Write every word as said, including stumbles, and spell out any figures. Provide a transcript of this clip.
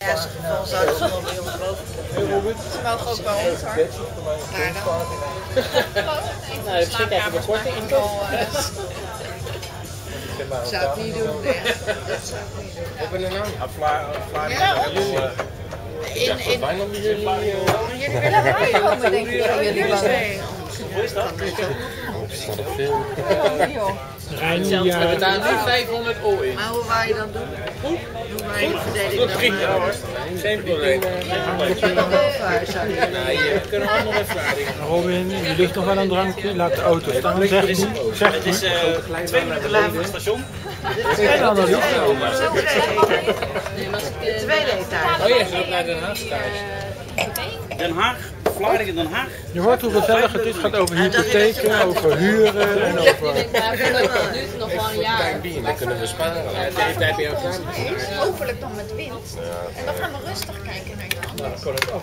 In het eerste geval zouden ze nog niet ongelooflijk. Ze mogen ook bij ons hoor. Maar dan? Nou, misschien krijg je de korting in toch? Ik zou het niet doen, nee. Dat zou ik niet doen. Wat ben je nou? Ja, in, in, jullie willen bijkomen, denk ik. Jullie twee. Hoe is dat? Staat op film. Rijnzelf, we betalen nu vijfhonderd euro in. Maar hoe wou je dat doen? Hoe wou je verdeling dan? Geen probleem. Je kan nog boven zou je doen. We kunnen allemaal even aardigen. Robin, je ligt nog wel een drankje, laat de auto staan, zegt hij. Zegt Het is uh, twee minuten later van het station. hij. En dan nog niet. De tweede etage. Oh ja, ze loopt naar Den Haag stage. Den Haag, Vlaardingen, Den Haag. Je hoort hoe gezellig het is, het gaat over hypotheken, over huren en over... Het duurt nog wel een jaar. Dan kunnen we sparen. Deze tijd ben je ook klaar. Hopelijk dan met wind. En dan gaan we rustig kijken naar je andere.